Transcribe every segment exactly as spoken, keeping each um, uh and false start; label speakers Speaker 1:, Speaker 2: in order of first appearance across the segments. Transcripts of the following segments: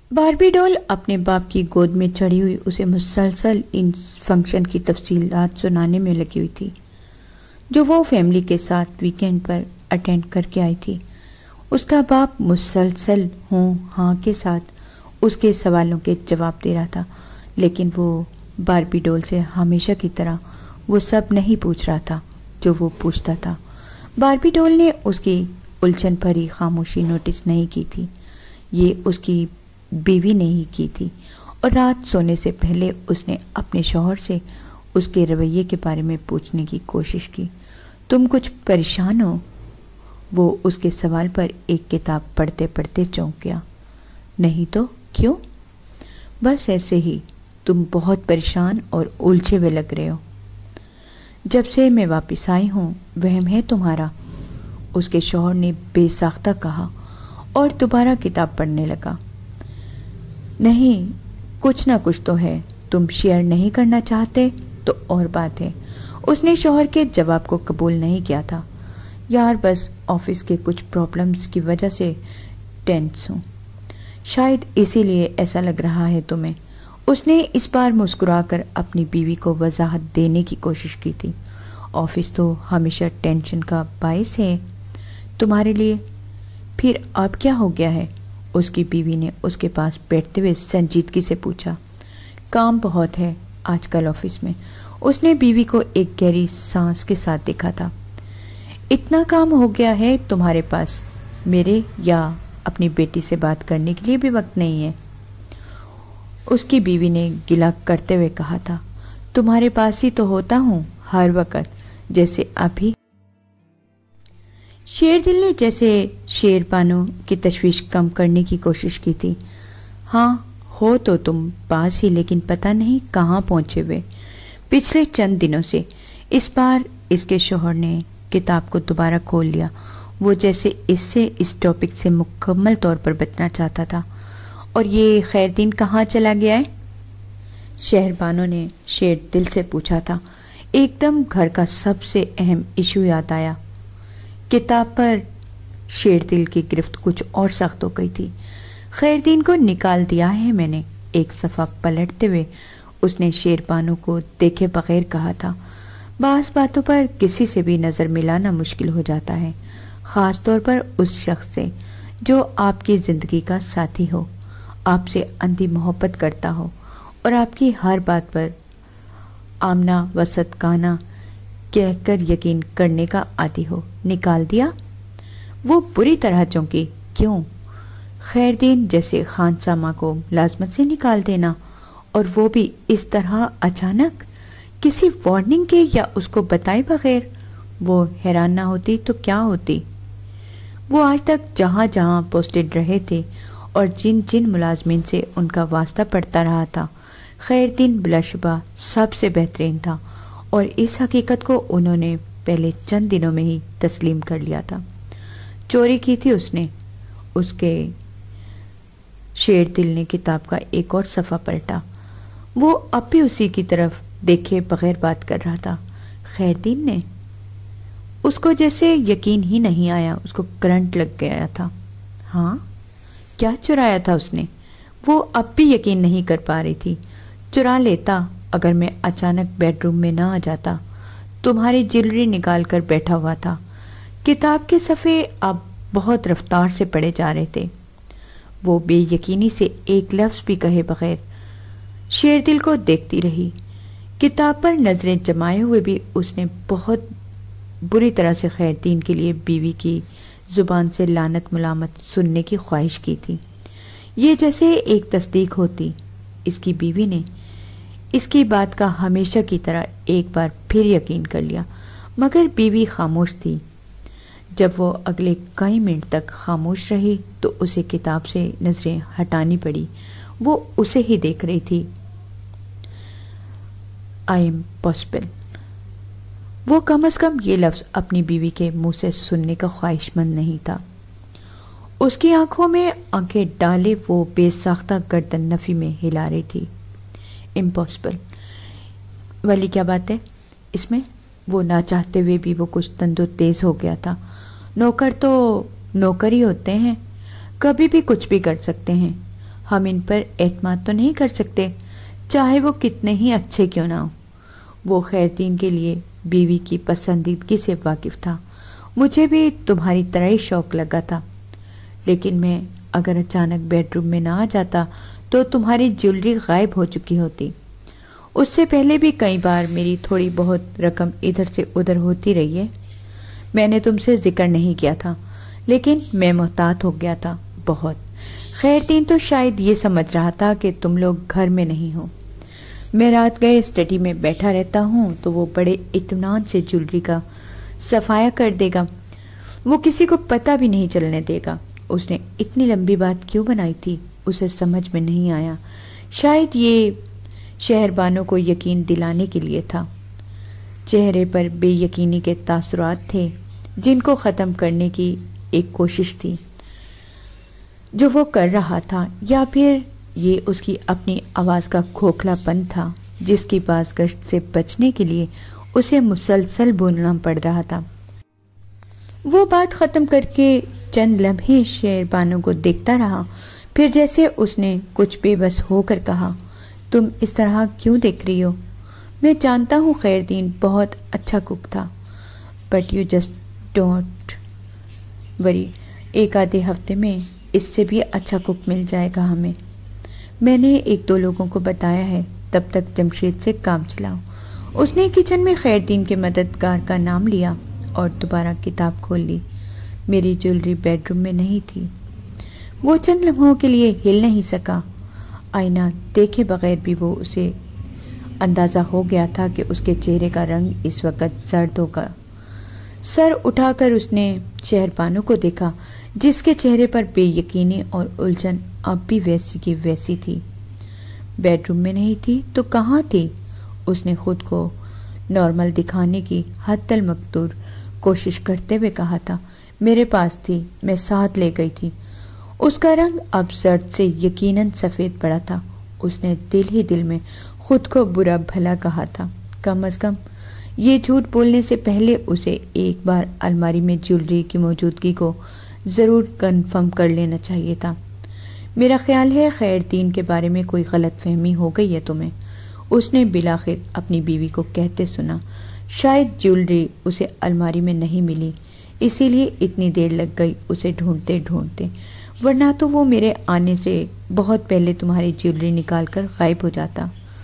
Speaker 1: باربی ڈول اپنے باپ کی گود میں چڑھی ہوئی اسے مسلسل ان فنکشن کی تفصیلات سنانے میں لگی ہوئی تھی جو وہ فیملی کے ساتھ ویکینڈ پر اٹینڈ کر کے آئی تھی۔ اس کا باپ مسلسل ہوں ہاں کے ساتھ اس کے سوالوں کے جواب دے رہا تھا، لیکن وہ باربی ڈول سے ہمیشہ کی طرح وہ سب نہیں پوچھ رہا تھا جو وہ پوچھتا تھا۔ باربی ڈول نے اس کی الجھن بھری خاموشی نوٹس نہیں کی تھی، یہ اس کی بیوی نے ہی کی تھی، اور رات سونے سے پہلے اس نے اپنے شوہر سے اس کے رویے کے بارے میں پوچھنے کی کوشش کی۔ تم کچھ پریشان ہو؟ وہ اس کے سوال پر ایک کتاب پڑھتے پڑھتے چونک گیا۔ نہیں تو کیوں؟ بس ایسے ہی، تم بہت پریشان اور الجھے ہوئے لگ رہے ہو۔ جب سے میں واپس آئی ہوں وہم ہے تمہارا، اس کے شوہر نے بے ساختہ کہا اور دوبارہ کتاب پڑھنے لگا۔ نہیں، کچھ نہ کچھ تو ہے، تم شیئر نہیں کرنا چاہتے تو اور بات ہے۔ اس نے شوہر کے جواب کو قبول نہیں کیا تھا۔ یار بس آفس کے کچھ پرابلمز کی وجہ سے ٹینس ہوں، شاید اسی لیے ایسا لگ رہا ہے تمہیں۔ اس نے اس بار مسکرا کر اپنی بیوی کو وضاحت دینے کی کوشش کی تھی۔ آفس تو ہمیشہ ٹینشن کا باعث ہے تمہارے لیے، پھر اب کیا ہو گیا ہے؟ اس کی بیوی نے اس کے پاس بیٹھتے ہوئے سنجیدگی سے پوچھا۔ کام بہت ہے آج کل آفس میں، اس نے بیوی کو ایک گہری سانس کے ساتھ دیکھا تھا۔ اتنا کام ہو گیا ہے تمہارے پاس میرے یا اپنی بیٹی سے بات کرنے کے لیے بھی وقت نہیں ہے؟ اس کی بیوی نے گلہ کرتے ہوئے کہا تھا۔ تمہارے پاس ہی تو ہوتا ہوں ہر وقت، جیسے ابھی۔ شیر دل نے جیسے شیر بانو کی تشویش کم کرنے کی کوشش کی تھی۔ ہاں ہو تو تم پاس ہی، لیکن پتہ نہیں کہاں پہنچے ہوئے پچھلے چند دنوں سے۔ اس بار اس کے شوہر نے کتاب کو دوبارہ کھول لیا، وہ جیسے اس سے اس ٹاپک سے مکمل طور پر بچنا چاہتا تھا۔ اور یہ خیر دین کہاں چلا گیا ہے؟ شہر بانو نے شیر دل سے پوچھا تھا۔ ایک دم گھر کا سب سے اہم ایشو یاد آیا۔ کتاب پر شیر دل کی گرفت کچھ اور سخت ہو گئی تھی۔ خیر دین کو نکال دیا ہے میں نے، ایک صفحہ پلٹتے ہوئے اس نے شیر بانو کو دیکھے بغیر کہا تھا۔ بعض باتوں پر کسی سے بھی نظر ملانا مشکل ہو جاتا ہے، خاص طور پر اس شخص سے جو آپ کی زندگی کا ساتھی ہو، آپ سے اندھی محبت کرتا ہو اور آپ کی ہر بات پر آمنا و صدقانہ کہہ کر یقین کرنے کا عادی ہو۔ نکال دیا؟ وہ بری طرح چونکی۔ کیوں؟ خیر دین جیسے خان سامہ کو ملازمت سے نکال دینا، اور وہ بھی اس طرح اچانک، کسی وارننگ کے یا اس کو بتائے بغیر۔ وہ حیران نہ ہوتی تو کیا ہوتی؟ وہ آج تک جہاں جہاں پوسٹڈ رہے تھے اور جن جن ملازمین سے ان کا واسطہ پڑتا رہا تھا، خیر دین بلا شبہ سب سے بہترین تھا، اور اس حقیقت کو انہوں نے پہلے چند دنوں میں ہی تسلیم کر لیا تھا۔ چوری کی تھی اس نے، اس کے شیر دل نے کتاب کا ایک اور صفحہ پلٹا۔ وہ اب بھی اسی کی طرف دیکھے بغیر بات کر رہا تھا۔ خیر دین نے؟ اس کو جیسے یقین ہی نہیں آیا، اس کو کرنٹ لگ گیا تھا۔ ہاں، کیا چرایا تھا اس نے؟ وہ اب بھی یقین نہیں کر پا رہی تھی۔ چرا لیتا اگر میں اچانک بیڈ روم میں نہ آ جاتا، تمہاری جیولری نکال کر بیٹھا ہوا تھا۔ کتاب کے صفحے اب بہت رفتار سے پڑھے جا رہے تھے۔ وہ بے یقینی سے ایک لفظ بھی کہے بغیر شیر دل کو دیکھتی رہی۔ کتاب پر نظریں جمائے ہوئے بھی اس نے بہت بری طرح سے خیر دین کے لیے بیوی کی زبان سے لعنت ملامت سننے کی خواہش کی تھی۔ یہ جیسے ایک تصدیق ہوتی۔ اس کی بیوی نے اس کی بات کا ہمیشہ کی طرح ایک بار پھر یقین کر لیا، مگر بیوی خاموش تھی۔ جب وہ اگلے کئی منٹ تک خاموش رہی تو اسے کتاب سے نظریں ہٹانی پڑی۔ وہ اسے ہی دیکھ رہی تھی۔ I am possible. وہ کم از کم یہ لفظ اپنی بیوی کے منہ سے سننے کا خواہش مند نہیں تھا۔ اس کی آنکھوں میں آنکھیں ڈالے وہ بے ساختہ گردن نفی میں ہلا رہی تھی۔ امپاسبل والی کیا بات ہے اس میں؟ وہ نہ چاہتے ہوئے بھی وہ کچھ تندو تیز ہو گیا تھا۔ نوکر تو نوکر ہی ہوتے ہیں، کبھی بھی کچھ بھی کر سکتے ہیں۔ ہم ان پر اعتماد تو نہیں کر سکتے، چاہے وہ کتنے ہی اچھے کیوں نہ ہوں۔ وہ خیردین کے لیے بیوی کی پسندیدگی سے واقف تھا۔ مجھے بھی تمہاری طرح ہی شوق لگا تھا، لیکن میں اگر اچانک بیڈ روم میں نہ آ جاتا تو تمہاری جیولری غائب ہو چکی ہوتی۔ اس سے پہلے بھی کئی بار میری تھوڑی بہت رقم ادھر سے ادھر ہوتی رہی ہے۔ میں نے تم سے ذکر نہیں کیا تھا، لیکن میں محتاط ہو گیا تھا بہت۔ خیردین تو شاید یہ سمجھ رہا تھا کہ تم لوگ گھر میں نہیں ہو۔ میں رات گئے اسٹڈی میں بیٹھا رہتا ہوں تو وہ بڑے اطمینان سے جیولری کا صفایا کر دے گا، وہ کسی کو پتہ بھی نہیں چلنے دے گا۔ اس نے اتنی لمبی بات کیوں بنائی تھی اسے سمجھ میں نہیں آیا۔ شاید یہ شہر بانوں کو یقین دلانے کے لیے تھا۔ چہرے پر بے یقینی کے تاثرات تھے جن کو ختم کرنے کی ایک کوشش تھی جو وہ کر رہا تھا، یا پھر یہ اس کی اپنی آواز کا کھوکھلا پن تھا جس کی باز گشت سے بچنے کے لیے اسے مسلسل بولنا پڑ رہا تھا۔ وہ بات ختم کر کے چند لمحے شہر بانو کو دیکھتا رہا، پھر جیسے اس نے کچھ بے بس ہو کر کہا، تم اس طرح کیوں دیکھ رہی ہو؟ میں جانتا ہوں خیردین بہت اچھا کک تھا، but you just don't worry, ایک آدھے ہفتے میں اس سے بھی اچھا کک مل جائے گا ہمیں۔ میں نے ایک دو لوگوں کو بتایا ہے، تب تک جمشید سے کام چلاؤ۔ اس نے کچن میں خیردین کے مددگار کا نام لیا اور دوبارہ کتاب کھول لی۔ میری جیولری بیڈ روم میں نہیں تھی۔ وہ چند لمحوں کے لیے ہل نہیں سکا۔ آئینہ دیکھے بغیر بھی وہ اسے اندازہ ہو گیا تھا کہ اس کے چہرے کا رنگ اس وقت زرد ہوگا۔ سر اٹھا کر اس نے شہر بانو کو دیکھا جس کے چہرے پر بے یقینی اور الجھن اب بھی ویسی کی ویسی تھی۔ بیڈ روم میں نہیں تھی تو کہاں تھی؟ اس نے خود کو نارمل دکھانے کی حد المقدور کوشش کرتے ہوئے کہا تھا، میرے پاس تھی، میں ساتھ لے گئی تھی۔ اس کا رنگ اب زرد سے یقیناً سفید پڑا تھا۔ اس نے دل ہی دل میں خود کو برا بھلا کہا تھا۔ کم از کم یہ جھوٹ بولنے سے پہلے اسے ایک بار الماری میں جیولری کی موجودگی کو ضرور کنفرم کر لینا چاہیے تھا۔ میرا خیال ہے خیردین کے بارے میں کوئی غلط فہمی ہو گئی ہے تمہیں، اس نے بالآخر اپنی بیوی کو کہتے سنا۔ شاید جیولری اسے الماری میں نہیں ملی، اسی لیے اتنی دیر لگ گئی اسے ڈھونڈتے ڈھونڈتے، ورنہ تو وہ میرے آنے سے بہت پہلے تمہاری جیولری نکال کر غائب ہو جاتا۔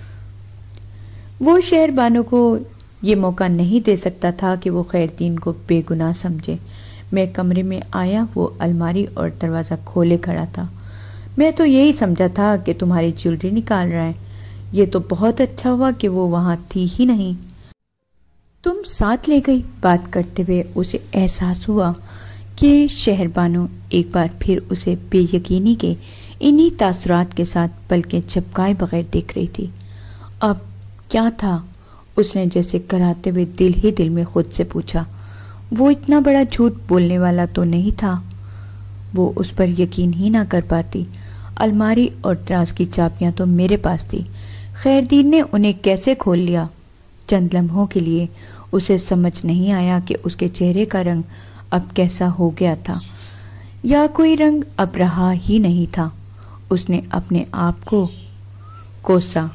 Speaker 1: وہ شہر بانو کو یہ موقع نہیں دے سکتا تھا کہ وہ خیردین کو بے گناہ سمجھے۔ میں کمرے میں آیا، وہ الماری اور دروازہ کھولے کھڑا تھا۔ میں تو یہی سمجھا تھا کہ تمہاری جیولری نکال رہا ہے، یہ تو بہت اچھا ہوا کہ وہ وہاں تھی ہی نہیں، تم ساتھ لے گئی۔ بات کرتے ہوئے اسے احساس ہوا کہ شہر بانو ایک بار پھر اسے بے یقینی کے انہی تاثرات کے ساتھ پلکیں جھپکائے بغیر دیکھ رہی تھی۔ اب کیا تھا؟ اس نے جیسے کراتے ہوئے دل ہی دل میں خود سے پوچھا۔ وہ اتنا بڑا جھوٹ بولنے والا تو نہیں تھا۔ وہ اس پر یقین ہی نہ کر پاتی۔ الماری اور دراز کی چابیاں تو میرے پاس تھی، خیردین نے انہیں کیسے کھول لیا؟ چند لمحوں کے لیے اسے سمجھ نہیں آیا کہ اس کے چہرے کا رنگ اب کیسا ہو گیا تھا، یا کوئی رنگ اب رہا ہی نہیں تھا۔ اس نے اپنے آپ کو کوسا۔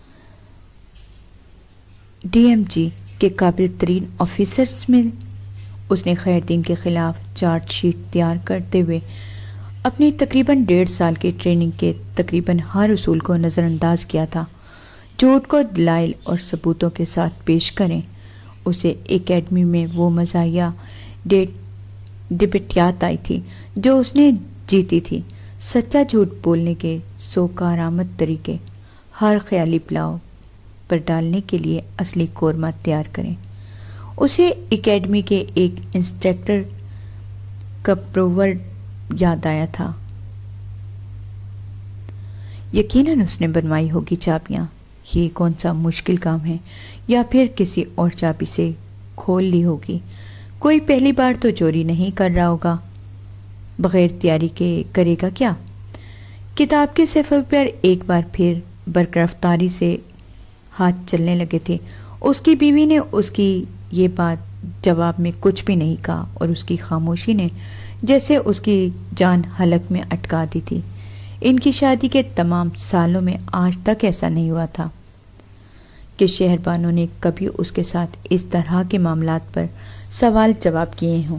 Speaker 1: ڈی ایم جی کے قابل ترین آفیسرز میں اس نے خیردین کے خلاف چارج شیٹ تیار کرتے ہوئے اپنی تقریباً ڈیڑھ سال کی ٹریننگ کے تقریباً ہر اصول کو نظر انداز کیا تھا۔ جھوٹ کو دلائل اور ثبوتوں کے ساتھ پیش کریں۔ اسے اکیڈمی میں وہ مزاحیہ ڈبیٹیات آئی تھی جو اس نے جیتی تھی۔ سچا جھوٹ بولنے کے سو کارآمد طریقے، ہر خیالی پلاؤ پر ڈالنے کے لیے اصلی قورمہ تیار کریں۔ اسے اکیڈمی کے ایک انسٹرکٹر کا پروورڈ یاد آیا تھا، یقیناً اس نے بنوائی ہوگی چابیاں۔ یہ کون سا مشکل کام ہے، یا پھر کسی اور چابی سے کھول لی ہوگی۔ کوئی پہلی بار تو چوری نہیں کر رہا ہوگا، بغیر تیاری کے کرے گا کیا؟ کتاب کے صفحے پر ایک بار پھر برقرفتاری سے ہاتھ چلنے لگے تھے۔ اس کی بیوی نے اس کی یہ بات جواب میں کچھ بھی نہیں کہا، اور اس کی خاموشی نے جیسے اس کی جان حلق میں اٹکا دی تھی۔ ان کی شادی کے تمام سالوں میں آج تک ایسا نہیں ہوا تھا کہ شہر بانو نے کبھی اس کے ساتھ اس طرح کے معاملات پر سوال جواب کیے ہوں۔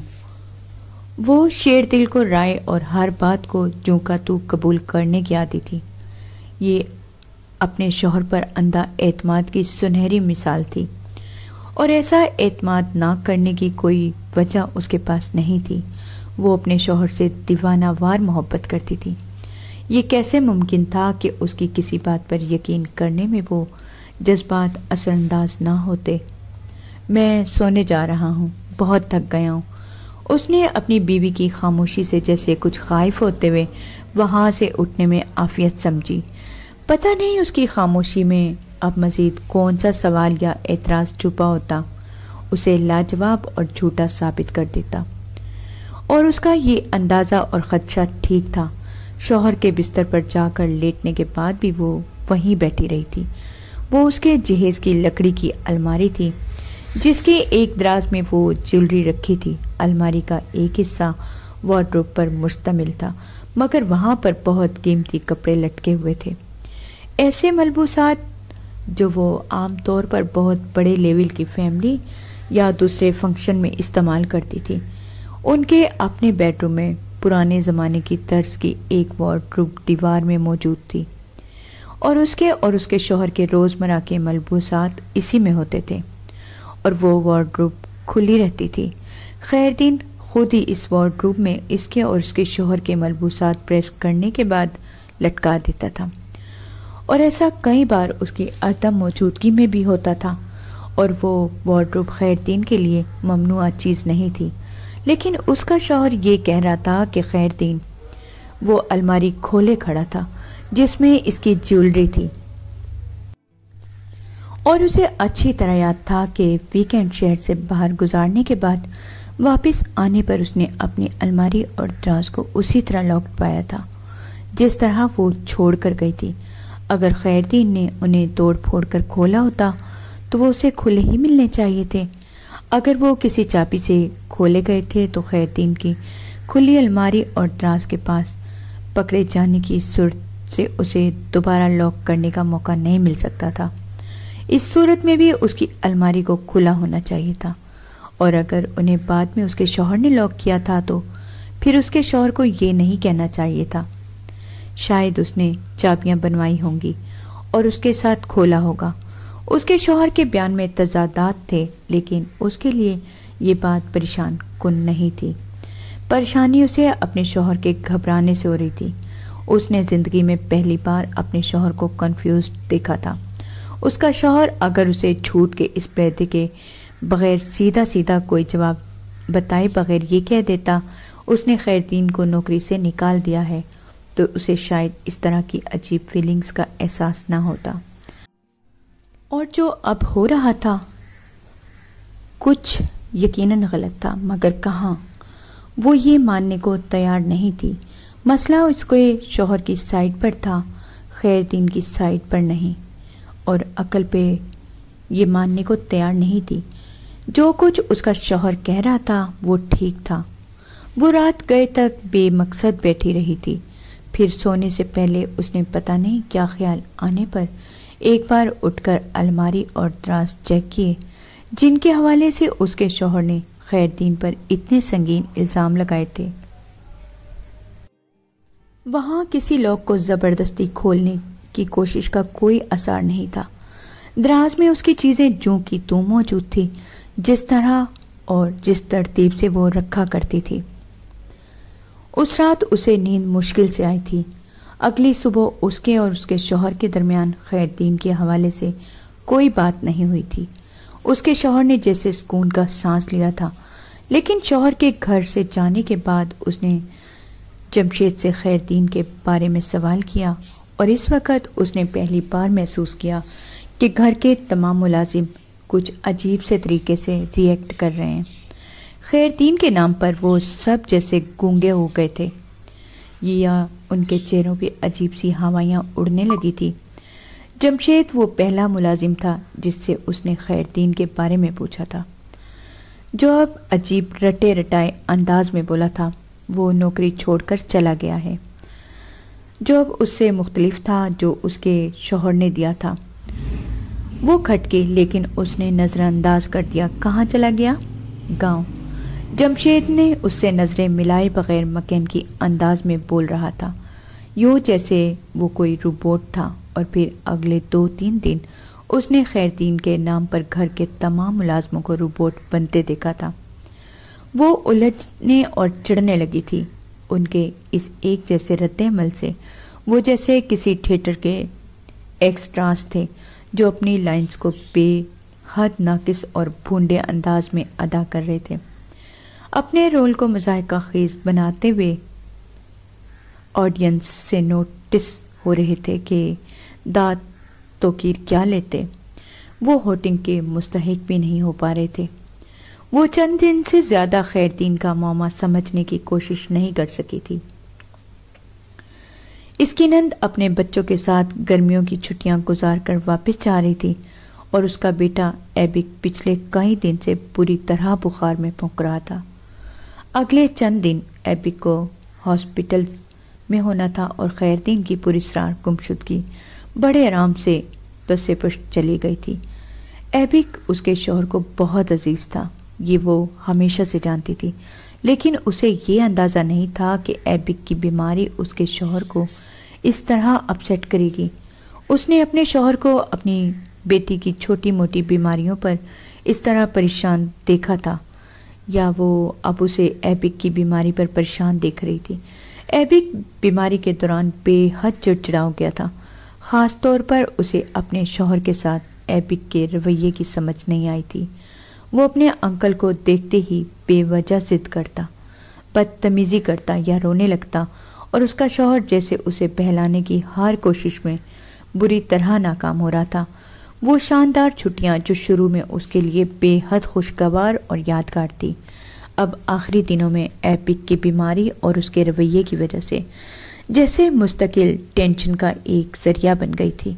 Speaker 1: وہ شیر دل کو رائے اور ہر بات کو جوں کا تو قبول کرنے کی عادی تھی۔ یہ اپنے شوہر پر اندھا اعتماد کی سنہری مثال تھی، اور ایسا اعتماد نہ کرنے کی کوئی وجہ اس کے پاس نہیں تھی۔ وہ اپنے شوہر سے دیوانہ وار محبت کرتی تھی۔ یہ کیسے ممکن تھا کہ اس کی کسی بات پر یقین کرنے میں وہ جذبات اثر انداز نہ ہوتے؟ میں سونے جا رہا ہوں، بہت تھک گیا ہوں۔ اس نے اپنی بیوی کی خاموشی سے جیسے کچھ خائف ہوتے ہوئے وہاں سے اٹھنے میں عافیت سمجھی۔ پتہ نہیں اس کی خاموشی میں اب مزید کون سا سوال یا اعتراض چھپا ہوتا، اسے لاجواب اور جھوٹا ثابت کر دیتا۔ اور اس کا یہ اندازہ اور خدشہ ٹھیک تھا۔ شوہر کے بستر پر جا کر لیٹنے کے بعد بھی وہ وہیں بیٹھی رہی تھی۔ وہ اس کے جہیز کی لکڑی کی الماری تھی جس کی ایک دراز میں وہ جیولری رکھی تھی۔ الماری کا ایک حصہ وارڈروب پر مشتمل تھا، مگر وہاں پر بہت قیمتی کپڑے لٹکے ہوئے تھے، ایسے ملبوسات جو وہ عام طور پر بہت بڑے لیول کی فیملی یا دوسرے فنکشن میں استعمال کرتی تھی۔ ان کے اپنے بیڈ روم میں پرانے زمانے کی طرز کی ایک وارڈروب دیوار میں موجود تھی، اور اس کے اور اس کے شوہر کے روزمرہ کے ملبوسات اسی میں ہوتے تھے، اور وہ وارڈروب کھلی رہتی تھی۔ خیر دین خود ہی اس وارڈروب میں اس کے اور اس کے شوہر کے ملبوسات پریس کرنے کے بعد لٹکا دیتا تھا، اور ایسا کئی بار اس کی عدم موجودگی میں بھی ہوتا تھا۔ اور وہ وارڈروب خیر دین کے لیے ممنوعہ چیز نہیں تھی، لیکن اس کا شوہر یہ کہہ رہا تھا کہ خیر دین وہ الماری کھولے کھڑا تھا جس میں اس کی جیولری تھی، اور اسے اچھی طرح یاد تھا کہ ویکینڈ شہر سے باہر گزارنے کے بعد واپس آنے پر اس نے اپنی الماری اور دراز کو اسی طرح لاک پایا تھا جس طرح وہ چھوڑ کر گئی تھی۔ اگر خیر دین نے انہیں توڑ پھوڑ کر کھولا ہوتا تو وہ اسے کھلے ہی ملنے چاہیے تھے۔ اگر وہ کسی چابی سے کھولے گئے تھے تو خیر دین کی کھلی الماری اور دراز کے پاس پکڑے جانے کی صورت سے اسے دوبارہ لاک کرنے کا موقع نہیں مل سکتا تھا۔ اس صورت میں بھی اس کی الماری کو کھلا ہونا چاہیے تھا، اور اگر انہیں بعد میں اس کے شوہر نے لاک کیا تھا تو پھر اس کے شوہر کو یہ نہیں کہنا چاہیے تھا۔ شاید اس نے چابیاں بنوائی ہوں گی اور اس کے ساتھ کھولا ہوگا۔ اس کے شوہر کے بیان میں تضادات تھے، لیکن اس کے لیے یہ بات پریشان کن نہیں تھی۔ پریشانی اسے اپنے شوہر کے گھبرانے سے ہو رہی تھی۔ اس نے زندگی میں پہلی بار اپنے شوہر کو کنفیوزڈ دیکھا تھا۔ اس کا شوہر اگر اسے جھوٹ کے اس پیدے کے بغیر سیدھا سیدھا کوئی جواب بتائے بغیر یہ کہہ دیتا اس نے خیر دین کو نوکری سے نکال دیا ہے، تو اسے شاید اس طرح کی عجیب فیلنگز کا احساس نہ ہوتا۔ اور جو اب ہو رہا تھا کچھ یقیناً غلط تھا، مگر کہاں؟ وہ یہ ماننے کو تیار نہیں تھی۔ مسئلہ اس کے شوہر کی سائڈ پر تھا، خیر دین کی سائڈ پر نہیں، اور عقل پہ یہ ماننے کو تیار نہیں تھی۔ جو کچھ اس کا شوہر کہہ رہا تھا وہ ٹھیک تھا۔ وہ رات گئے تک بے مقصد بیٹھی رہی تھی۔ پھر سونے سے پہلے اس نے پتہ نہیں کیا خیال آنے پر ایک بار اٹھ کر الماری اور دراز چیک کیے جن کے حوالے سے اس کے شوہر نے خیر دین پر اتنے سنگین الزام لگائے تھے۔ وہاں کسی لوگ کو زبردستی کھولنے کی کوشش کا کوئی اثر نہیں تھا۔ دراز میں اس کی چیزیں جوں کی توں موجود تھی، جس طرح اور جس ترتیب سے وہ رکھا کرتی تھی۔ اس رات اسے نیند مشکل سے آئی تھی۔ اگلی صبح اس کے اور اس کے شوہر کے درمیان خیر دین کے حوالے سے کوئی بات نہیں ہوئی تھی۔ اس کے شوہر نے جیسے سکون کا سانس لیا تھا، لیکن شوہر کے گھر سے جانے کے بعد اس نے جمشید سے خیر دین کے بارے میں سوال کیا، اور اس وقت اس نے پہلی بار محسوس کیا کہ گھر کے تمام ملازم کچھ عجیب سے طریقے سے ری ایکٹ کر رہے ہیں۔ خیر دین کے نام پر وہ سب جیسے گونگے ہو گئے تھے، یا ان کے چہروں پہ عجیب سی ہوائیاں اڑنے لگی تھی۔ جمشید وہ پہلا ملازم تھا جس سے اس نے خیر دین کے بارے میں پوچھا تھا، جو اب عجیب رٹے رٹائے انداز میں بولا تھا وہ نوکری چھوڑ کر چلا گیا ہے۔ جو اب اس سے مختلف تھا جو اس کے شوہر نے دیا تھا۔ وہ کھٹکے لیکن اس نے نظر انداز کر دیا۔ کہاں چلا گیا؟ گاؤں۔ جمشید نے اس سے نظریں ملائے بغیر مکینکی انداز میں بول رہا تھا، یوں جیسے وہ کوئی روبوٹ تھا۔ اور پھر اگلے دو تین دن اس نے خیردین کے نام پر گھر کے تمام ملازموں کو روبوٹ بنتے دیکھا تھا۔ وہ الجھنے اور چڑھنے لگی تھی ان کے اس ایک جیسے رد عمل سے۔ وہ جیسے کسی تھیٹر کے ایکسٹراس تھے جو اپنی لائنز کو بے حد ناقص اور بھونڈے انداز میں ادا کر رہے تھے، اپنے رول کو مضحکہ خیز بناتے ہوئے آڈینس سے نوٹس ہو رہے تھے کہ داد توقیر کیا لیتے۔ وہ ہوٹنگ کے مستحق بھی نہیں ہو پا رہے تھے۔ وہ چند دن سے زیادہ خیردین کا معاملہ سمجھنے کی کوشش نہیں کر سکی تھی۔ اس کی نند اپنے بچوں کے ساتھ گرمیوں کی چھٹیاں گزار کر واپس جا رہی تھی اور اس کا بیٹا ایبک پچھلے کئی دن سے بری طرح بخار میں پھونک رہا تھا۔ اگلے چند دن ایبک کو ہاسپٹل میں ہونا تھا اور خیردین کی پراسرار گمشدگی بڑے آرام سے پس پشت چلی گئی تھی۔ ایبک اس کے شوہر کو بہت عزیز تھا، یہ وہ ہمیشہ سے جانتی تھی، لیکن اسے یہ اندازہ نہیں تھا کہ ایبک کی بیماری اس کے شوہر کو اس طرح اپسیٹ کرے گی۔ اس نے اپنے شوہر کو اپنی بیٹی کی چھوٹی موٹی بیماریوں پر اس طرح پریشان دیکھا تھا، یا وہ اب اسے ایبک کی بیماری پر پریشان دیکھ رہی تھی۔ ایبک بیماری کے دوران بے حد چڑچڑا ہو گیا تھا، خاص طور پر اسے اپنے شوہر کے ساتھ ایبک کے رویے کی سمجھ نہیں آئی تھی۔ وہ اپنے انکل کو دیکھتے ہی بے وجہ ضد کرتا، بدتمیزی کرتا یا رونے لگتا، اور اس کا شوہر جیسے اسے بہلانے کی ہر کوشش میں بری طرح ناکام ہو رہا تھا۔ وہ شاندار چھٹیاں جو شروع میں اس کے لیے بے حد خوشگوار اور یادگار تھی، اب آخری دنوں میں ایبک کی بیماری اور اس کے رویے کی وجہ سے جیسے مستقل ٹینشن کا ایک ذریعہ بن گئی تھی۔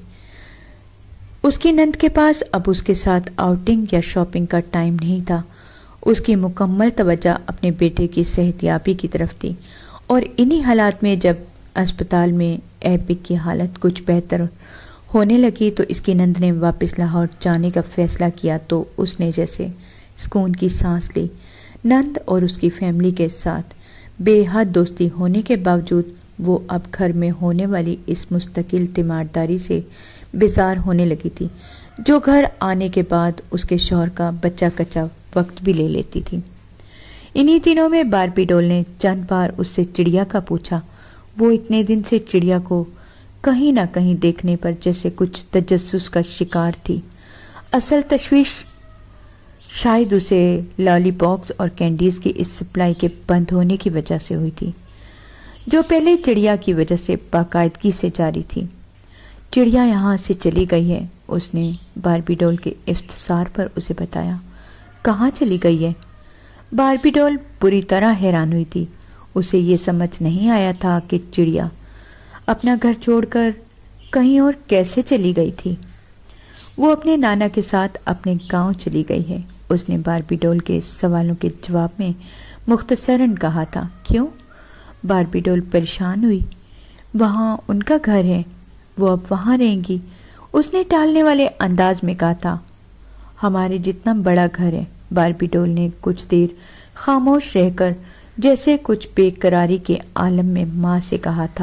Speaker 1: اس کی نند کے پاس اب اس کے ساتھ آؤٹنگ یا شاپنگ کا ٹائم نہیں تھا۔ اس کی مکمل توجہ اپنے بیٹے کی صحتیابی کی طرف تھی، اور انہی حالات میں جب اسپتال میں ایبک کی حالت کچھ بہتر ہونے لگی تو اس کی نند نے واپس لاہور جانے کا فیصلہ کیا تو اس نے جیسے سکون کی سانس لی۔ نند اور اس کی فیملی کے ساتھ بے حد دوستی ہونے کے باوجود وہ اب گھر میں ہونے والی اس مستقل تیمارداری سے بیزار ہونے لگی تھی، جو گھر آنے کے بعد اس کے شوہر کا بچہ کچا وقت بھی لے لیتی تھی۔ انہی دنوں میں باربی ڈول نے چند بار اس سے چڑیا کا پوچھا۔ وہ اتنے دن سے چڑیا کو کہیں نہ کہیں دیکھنے پر جیسے کچھ تجسس کا شکار تھی۔ اصل تشویش شاید اسے لالی پاپس اور کینڈیز کی اس سپلائی کے بند ہونے کی وجہ سے ہوئی تھی، جو پہلے چڑیا کی وجہ سے باقاعدگی سے جاری تھی۔ چڑیا یہاں سے چلی گئی ہے، اس نے باربی ڈول کے اختصار پر اسے بتایا۔ کہاں چلی گئی ہے؟ باربی ڈول بری طرح حیران ہوئی تھی۔ اسے یہ سمجھ نہیں آیا تھا کہ چڑیا اپنا گھر چھوڑ کر کہیں اور کیسے چلی گئی تھی۔ وہ اپنے نانا کے ساتھ اپنے گاؤں چلی گئی ہے، اس نے باربی ڈول کے سوالوں کے جواب میں مختصراً کہا تھا۔ کیوں؟ باربی ڈول پریشان ہوئی۔ وہاں ان کا گھر ہے، وہ اب وہاں رہیں گی، اس نے ٹالنے والے انداز میں کہا تھا۔ ہمارے جتنا بڑا گھر ہے، باربی ڈول نے کچھ دیر خاموش رہ کر جیسے کچھ بے قراری کے عالم میں ماں سے کہا تھا۔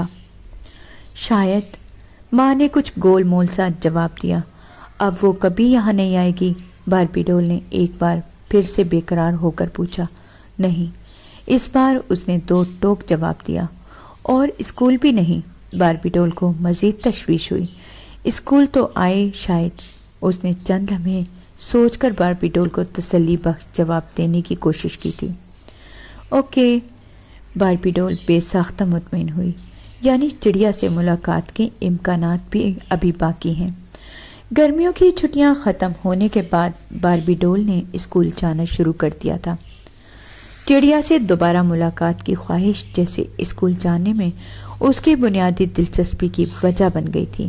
Speaker 1: شاید، ماں نے کچھ گول مول سا جواب دیا۔ اب وہ کبھی یہاں نہیں آئے گی؟ باربی ڈول نے ایک بار پھر سے بے قرار ہو کر پوچھا۔ نہیں، اس بار اس نے دو ٹوک جواب دیا۔ اور اسکول بھی نہیں؟ باربی ڈول کو مزید تشویش ہوئی۔ اسکول تو آئے شاید، اس نے چند لمحے سوچ کر باربی ڈول کو تسلی بخش جواب دینے کی کوشش کی تھی۔ اوکے، باربی ڈول بے ساختہ مطمئن ہوئی، یعنی چڑیا سے ملاقات کے امکانات بھی ابھی باقی ہیں۔ گرمیوں کی چھٹیاں ختم ہونے کے بعد باربی ڈول نے اسکول جانا شروع کر دیا تھا۔ چڑیا سے دوبارہ ملاقات کی خواہش جیسے اسکول جانے میں اس کی بنیادی دلچسپی کی وجہ بن گئی تھی۔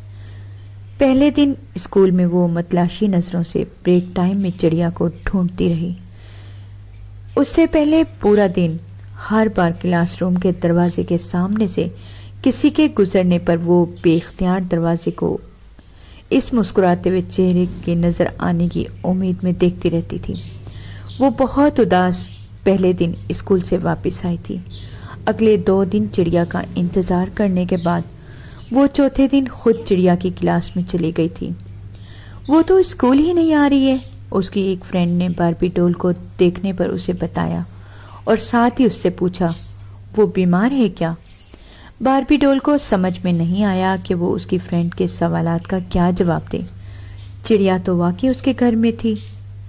Speaker 1: پہلے دن اسکول میں وہ متلاشی نظروں سے بریک ٹائم میں چڑیا کو ڈھونڈتی رہی۔ اس سے پہلے پورا دن ہر بار کلاس روم کے دروازے کے سامنے سے کسی کے گزرنے پر وہ بے اختیار دروازے کو اس مسکراتے ہوئے چہرے کے نظر آنے کی امید میں دیکھتی رہتی تھی۔ وہ بہت اداس پہلے دن اسکول سے واپس آئی تھی۔ اگلے دو دن چڑیا کا انتظار کرنے کے بعد وہ چوتھے دن خود چڑیا کی کلاس میں چلی گئی تھی۔ وہ تو اسکول ہی نہیں آ رہی ہے، اس کی ایک فرینڈ نے باربی ڈول کو دیکھنے پر اسے بتایا اور ساتھ ہی اس سے پوچھا وہ بیمار ہے کیا؟ باربی ڈول کو سمجھ میں نہیں آیا کہ وہ اس کی فرینڈ کے سوالات کا کیا جواب دے۔ چڑیا تو واقعی اس کے گھر میں تھی،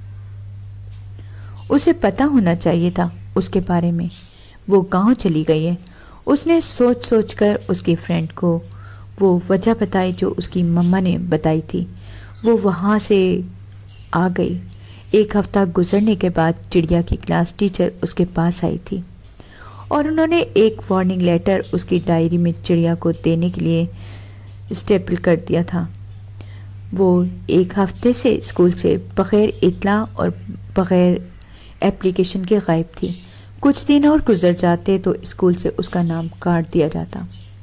Speaker 1: اسے پتا ہونا چاہیے تھا اس کے بارے میں۔ وہ گاؤں چلی گئی ہے۔ اس نے سوچ سوچ کر اس کی فرینڈ کو وہ وجہ بتائی جو اس کی مما نے بتائی تھی۔ وہ وہاں سے آ گئی۔ ایک ہفتہ گزرنے کے بعد چڑیا کی کلاس ٹیچر اس کے پاس آئی تھی اور انہوں نے ایک وارننگ لیٹر اس کی ڈائری میں چڑیا کو دینے کے لیے اسٹیپل کر دیا تھا۔ وہ ایک ہفتے سے اسکول سے بغیر اطلاع اور بغیر اپلیکیشن کے غائب تھی۔ کچھ دن اور گزر جاتے تو اسکول سے اس کا نام کاٹ دیا جاتا۔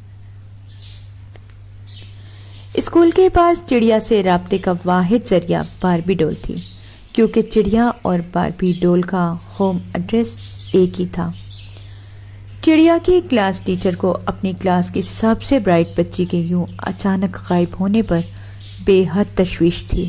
Speaker 1: اسکول کے پاس چڑیا سے رابطے کا واحد ذریعہ باربی ڈول تھی، کیونکہ چڑیا اور باربی ڈول کا ہوم ایڈریس ایک ہی تھا۔ چڑیا کی کلاس ٹیچر کو اپنی کلاس کی سب سے برائٹ بچی کے یوں اچانک غائب ہونے پر بے حد تشویش تھی۔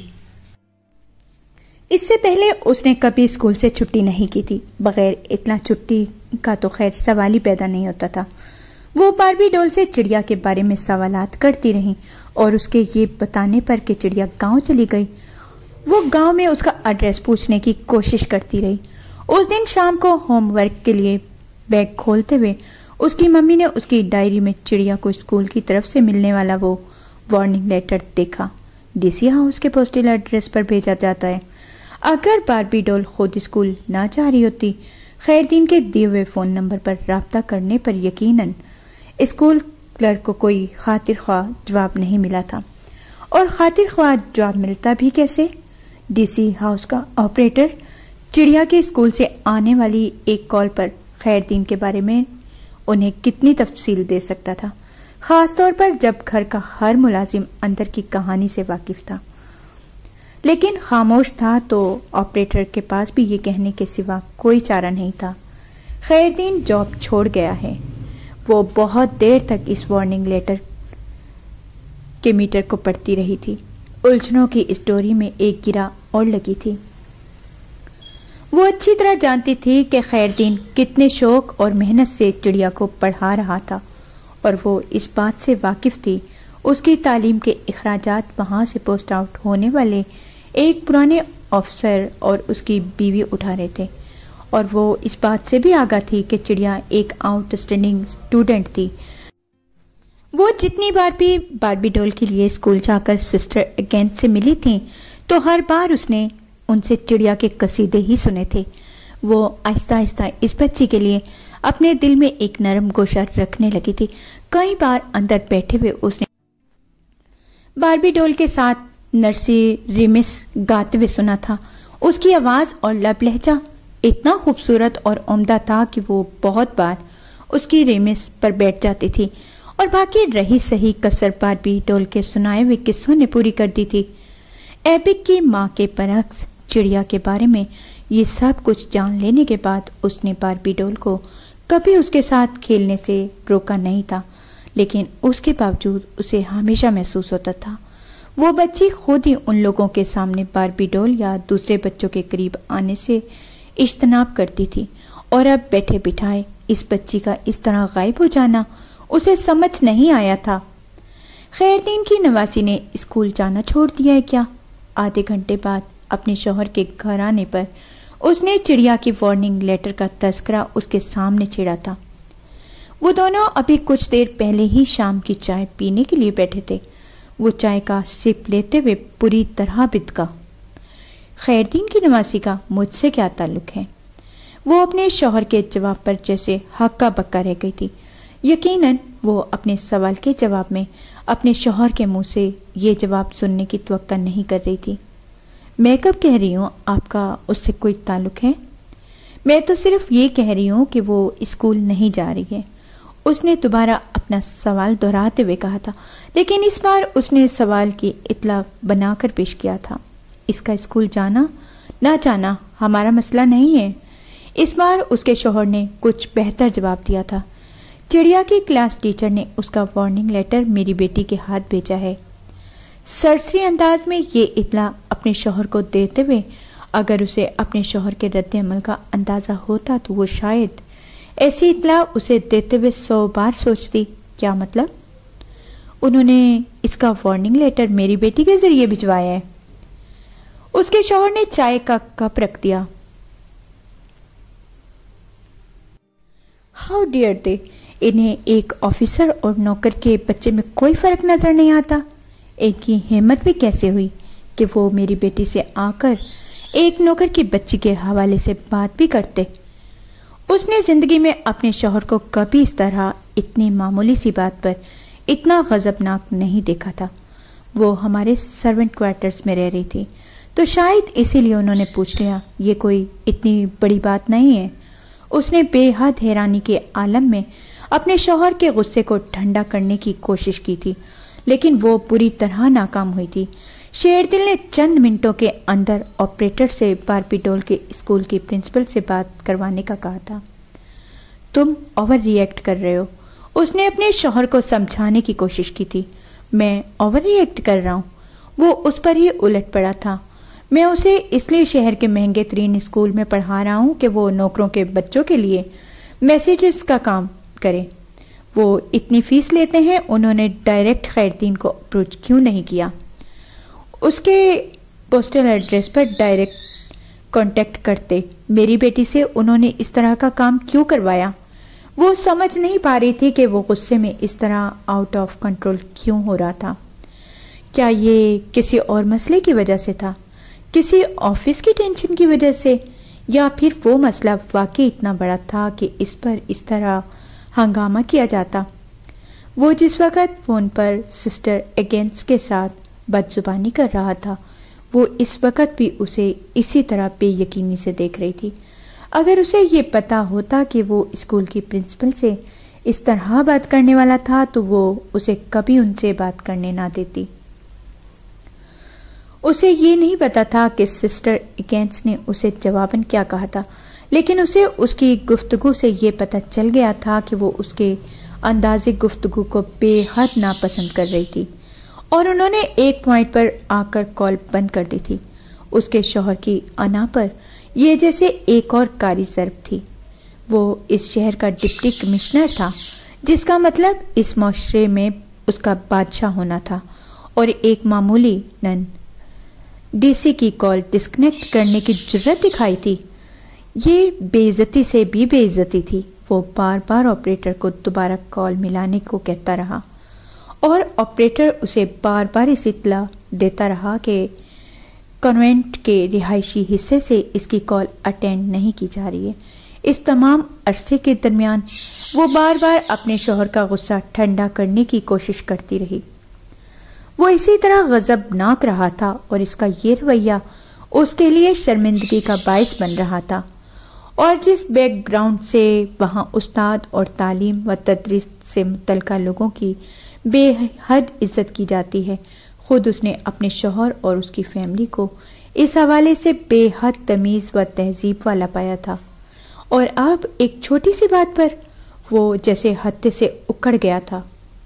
Speaker 1: اس سے پہلے اس نے کبھی اسکول سے چھٹی نہیں کی تھی۔ بغیر اتنا چھٹی کا تو خیر سوال ہی پیدا نہیں ہوتا تھا۔ وہ باربی ڈول سے چڑیا کے بارے میں سوالات کرتی رہیں اور اس کے یہ بتانے پر کہ چڑیا گاؤں چلی گئی، وہ گاؤں میں اس کا ایڈریس پوچھنے کی کوشش کرتی رہی۔ اس دن شام کو ہوم ورک کے لیے بیگ کھولتے ہوئے اس کی ممی نے اس کی ڈائری میں چڑیا کو اسکول کی طرف سے ملنے والا وہ وارننگ لیٹر دیکھا۔ ڈی سی ہاؤس کے پوسٹل ایڈریس پر بھیجا جاتا ہے۔ اگر باربی ڈول خود اسکول نہ جا رہی ہوتی، خیر دین کے دیے ہوئے فون نمبر پر رابطہ کرنے پر یقیناً اسکول کلرک کو کوئی خاطر خواہ جواب نہیں ملا تھا۔ اور خاطر خواہ جواب ملتا بھی کیسے؟ ڈی سی ہاؤس کا آپریٹر چڑیا کے اسکول سے آنے والی ایک کال پر خیر دین کے بارے میں انہیں کتنی تفصیل دے سکتا تھا، خاص طور پر جب گھر کا ہر ملازم اندر کی کہانی سے واقف تھا۔ لیکن خاموش تھا تو آپریٹر کے پاس بھی یہ کہنے کے سوا کوئی چارہ نہیں تھا۔ خیر دین جاب چھوڑ گیا ہے۔ وہ بہت دیر تک اس وارننگ لیٹر کے میٹر کو پڑھتی رہی تھی۔ الجھنوں کی اس ڈوری میں ایک گرہ اور لگی تھی۔ وہ اچھی طرح جانتی تھی کہ خیر دین کتنے شوق اور محنت سے چڑیا کو پڑھا رہا تھا، اور وہ اس بات سے واقف تھی اس کی تعلیم کے اخراجات وہاں سے پوسٹ آؤٹ ہونے والے ایک پرانے افسر اور اس کی بیوی اٹھا رہے تھے، اور وہ اس بات سے بھی آگاہ تھی کہ چڑیا ایک آؤٹ اسٹینڈنگ اسٹوڈنٹ تھی۔ وہ جتنی بار بھی باربی ڈول کے لیے اسکول جا کر سسٹر اگینت سے ملی تھی تو ہر بار اس نے ان سے چڑیا کے قصیدے ہی سنے تھے۔ وہ آہستہ آہستہ اس بچی کے لیے اپنے دل میں ایک نرم گوشہ رکھنے لگی تھی۔ کئی بار اندر بیٹھے ہوئے اس نے باربی ڈول کے ساتھ نرسری ریمس گاتے ہوئے سنا تھا۔ اس کی آواز اور لب لہجہ اتنا خوبصورت اور عمدہ تھا کہ وہ بہت بار اس کی ریمس پر بیٹھ جاتی تھی اور باقی رہی صحیح کسر باربی ڈول کے سنائے ہوئے قصوں نے پوری کر دی تھی۔ ایبک کی ماں کے برعکس چڑیا کے بارے میں یہ سب کچھ جان لینے کے بعد اس نے باربی ڈول کو کبھی اس کے ساتھ کھیلنے سے روکا نہیں تھا، لیکن اس کے باوجود اسے ہمیشہ محسوس ہوتا تھا وہ بچی خود ہی ان لوگوں کے سامنے باربی ڈول یا دوسرے بچوں کے قریب آنے سے اجتناب کرتی تھی، اور اب بیٹھے بٹھائے اس بچی کا اس طرح غائب ہو جانا اسے سمجھ نہیں آیا تھا۔ خیر دین کی نواسی نے اسکول جانا چھوڑ دیا ہے کیا؟ آدھے گھنٹے بعد اپنے شوہر کے گھر آنے پر اس نے چڑیا کی وارننگ لیٹر کا تذکرہ اس کے سامنے چھیڑا تھا۔ وہ دونوں ابھی کچھ دیر پہلے ہی شام کی چائے پینے کے لیے بیٹھے تھے۔ وہ چائے کا سپ لیتے ہوئے پوری طرح بتکا۔ خیر دین کی نواسی کا مجھ سے کیا تعلق ہے؟ وہ اپنے شوہر کے جواب پر جیسے ہکا بکا رہ گئی تھی۔ یقیناً وہ اپنے سوال کے جواب میں اپنے شوہر کے منہ سے یہ جواب سننے کی توقع نہیں کر رہی تھی۔ میں کب کہہ رہی ہوں آپ کا اس سے کوئی تعلق ہے؟ میں تو صرف یہ کہہ رہی ہوں کہ وہ اسکول نہیں جا رہی ہے۔ اس نے دوبارہ اپنا سوال دہراتے ہوئے کہا تھا، لیکن اس بار اس نے سوال کی اطلاع بنا کر پیش کیا تھا۔ اس کا اسکول جانا نہ جانا ہمارا مسئلہ نہیں ہے۔ اس بار اس کے شوہر نے کچھ بہتر جواب دیا تھا۔ چڑیا کی کلاس ٹیچر نے اس کا وارننگ لیٹر میری بیٹی کے ہاتھ بھیجا ہے۔ سرسری انداز میں یہ اطلاع اپنے شوہر کو دیتے ہوئے اگر اسے اپنے شوہر کے رد عمل کا اندازہ ہوتا تو وہ شاید ایسی اطلاع اسے دیتے ہوئے سو بار سوچتی۔ کیا مطلب؟ انہوں نے اس کا وارننگ لیٹر میری بیٹی کے ذریعے بھجوایا ہے۔ اس کے شوہر نے چائے کا کپ رکھ دیا۔ ہاؤ ڈیئر دے، انہیں ایک آفیسر اور نوکر کے بچے میں کوئی فرق نظر نہیں آتا۔ ان کی ہمت بھی کیسے ہوئی کہ وہ میری بیٹی سے آ کر ایک نوکر کی بچی کے حوالے سے بات بھی کرتے۔ اس نے زندگی میں اپنے شوہر کو کبھی اس طرح اتنی معمولی سی بات پر اتنا غضبناک نہیں دیکھا تھا۔ وہ ہمارے سرونٹ کوارٹرز میں رہ رہی تھی تو شاید اسی لیے انہوں نے پوچھ لیا، یہ کوئی اتنی بڑی بات نہیں ہے۔ اس نے بے حد حیرانی کے عالم میں اپنے شوہر کے غصے کو ٹھنڈا کرنے کی کوشش کی تھی، لیکن وہ پوری طرح ناکام ہوئی تھی۔ شیردل نے چند منٹوں کے اندر آپریٹر سے باربی ڈول کے اسکول کی پرنسپل سے بات کروانے کا کہا تھا۔ تم اوور ری ایکٹ کر رہے ہو، اس نے اپنے شوہر کو سمجھانے کی کوشش کی تھی۔ میں اوور ری ایکٹ کر رہا ہوں؟ وہ اس پر ہی الٹ پڑا تھا۔ میں اسے اس لیے شہر کے مہنگے ترین اسکول میں پڑھا رہا ہوں کہ وہ نوکروں کے بچوں کے لیے میسیجز کا کام کرے۔ وہ اتنی فیس لیتے ہیں، انہوں نے ڈائریکٹ خیردین کو اپروچ کیوں نہیں کیا؟ اس کے پوسٹل ایڈریس پر ڈائریکٹ کانٹیکٹ کرتے۔ میری بیٹی سے انہوں نے اس طرح کا کام کیوں کروایا؟ وہ سمجھ نہیں پا رہی تھی کہ وہ غصے میں اس طرح آؤٹ آف کنٹرول کیوں ہو رہا تھا۔ کیا یہ کسی اور مسئلے کی وجہ سے تھا؟ کسی آفس کی ٹینشن کی وجہ سے؟ یا پھر وہ مسئلہ واقعی اتنا بڑا تھا کہ اس پر اس طرح ہنگامہ کیا جاتا؟ وہ جس وقت فون پر سسٹر اگینس کے ساتھ بد زبانی کر رہا تھا، وہ اس وقت بھی اسے اسی طرح بے یقینی سے دیکھ رہی تھی۔ اگر اسے یہ پتا ہوتا کہ وہ اسکول کی پرنسپل سے اس طرح بات کرنے والا تھا تو وہ اسے کبھی ان سے بات کرنے نہ دیتی۔ اسے یہ نہیں پتا تھا کہ سسٹر اگینس نے اسے جواباً کیا کہا تھا، لیکن اسے اس کی گفتگو سے یہ پتا چل گیا تھا کہ وہ اس کے انداز گفتگو کو بے حد ناپسند کر رہی تھی، اور انہوں نے ایک پوائنٹ پر آ کر کال بند کر دی تھی۔ اس کے شوہر کی انا پر یہ جیسے ایک اور کاری ضرب تھی۔ وہ اس شہر کا ڈپٹی کمشنر تھا، جس کا مطلب اس معاشرے میں اس کا بادشاہ ہونا تھا، اور ایک معمولی نن ڈی سی کی کال ڈسکنیکٹ کرنے کی جرت دکھائی تھی۔ یہ بے عزتی سے بھی بے عزتی تھی۔ وہ بار بار آپریٹر کو دوبارہ کال ملانے کو کہتا رہا، اور آپریٹر اسے بار بار اس اطلاع دیتا رہا کہ کانوینٹ کے رہائشی حصے سے اس کی کال اٹینڈ نہیں کی جا رہی ہے۔ اس تمام عرصے کے درمیان وہ بار بار اپنے شوہر کا غصہ ٹھنڈا کرنے کی کوشش کرتی رہی۔ وہ اسی طرح غضبناک رہا تھا، اور اس کا یہ رویہ اس کے لیے شرمندگی کا باعث بن رہا تھا، اور جس بیک گراؤنڈ سے وہاں استاد اور تعلیم و تدریس سے متعلقہ لوگوں کی بے حد عزت کی جاتی ہے، خود اس نے اپنے شوہر اور اس کی فیملی کو اس حوالے سے بے حد تمیز و تہذیب والا پایا تھا، اور اب ایک چھوٹی سی بات پر وہ جیسے حد سے اکڑ گیا تھا۔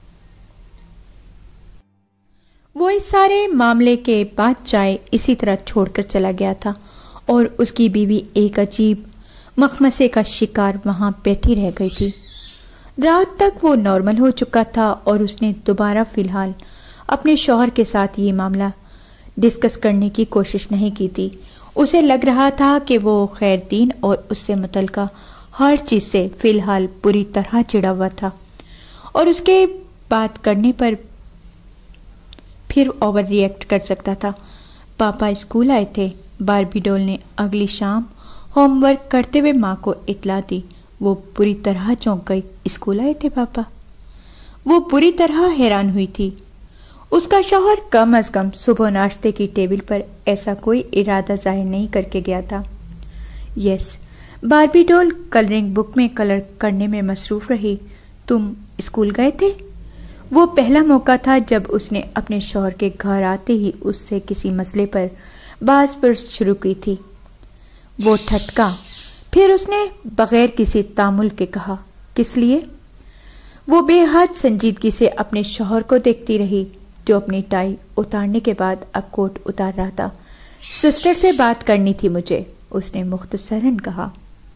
Speaker 1: وہ اس سارے معاملے کے بعد چائے اسی طرح چھوڑ کر چلا گیا تھا، اور اس کی بیوی ایک عجیب مخمسے کا شکار وہاں بیٹھی رہ گئی تھی۔ رات تک وہ نارمل ہو چکا تھا، اور اس نے دوبارہ فی الحال اپنے شوہر کے ساتھ یہ معاملہ ڈسکس کرنے کی کوشش نہیں کی تھی۔ اسے لگ رہا تھا کہ وہ خیردین اور اس سے متعلقہ ہر چیز سے فی الحال پوری طرح چڑا ہوا تھا، اور اس کے بات کرنے پر پھر اوور ری ایکٹ کر سکتا تھا۔ پاپا اسکول آئے تھے، باربی ڈول نے اگلی شام ہوم ورک کرتے ہوئے ماں کو اطلاع دی۔ وہ پوری طرح چونک گئی۔ اسکول آئے تھے پاپا؟ وہ پوری طرح حیران ہوئی تھی۔ اس کا شوہر کم از کم صبح ناشتے کی ٹیبل پر ایسا کوئی ارادہ ظاہر نہیں کر کے گیا تھا۔ یس، باربی ڈول کلرنگ بک میں کلر کرنے میں مصروف رہی۔ تم اسکول گئے تھے؟ وہ پہلا موقع تھا جب اس نے اپنے شوہر کے گھر آتے ہی اس سے کسی مسئلے پر بحث پرس شروع کی تھی۔ وہ ٹھٹکا، پھر اس نے بغیر کسی تامل کے کہا، کس لیے؟ وہ بے حد سنجیدگی سے اپنے شوہر کو دیکھتی رہی جو اپنی ٹائی اتارنے کے بعد اب کوٹ اتار رہا تھا۔ سسٹر سے بات کرنی تھی مجھے، اس نے مختصراً کہا۔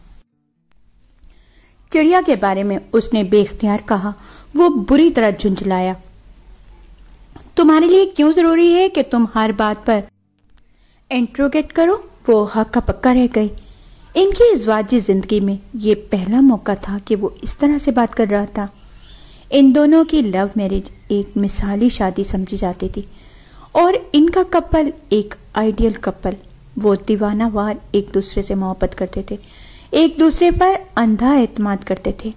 Speaker 1: چڑیا کے بارے میں اس نے بے اختیار کہا۔ وہ بری طرح جھنجھلایا۔ تمہارے لیے کیوں ضروری ہے کہ تم ہر بات پر انٹروگیٹ کرو؟ وہ ہکا پکا رہ گئی۔ ان کی ازدواجی زندگی میں یہ پہلا موقع تھا کہ وہ اس طرح سے بات کر رہا تھا۔ ان دونوں کی لو میرج ایک مثالی شادی سمجھی جاتی تھی اور ان کا کپل ایک آئیڈیل کپل۔ وہ دیوانہ وار ایک دوسرے سے محبت کرتے تھے، ایک دوسرے پر اندھا اعتماد کرتے تھے،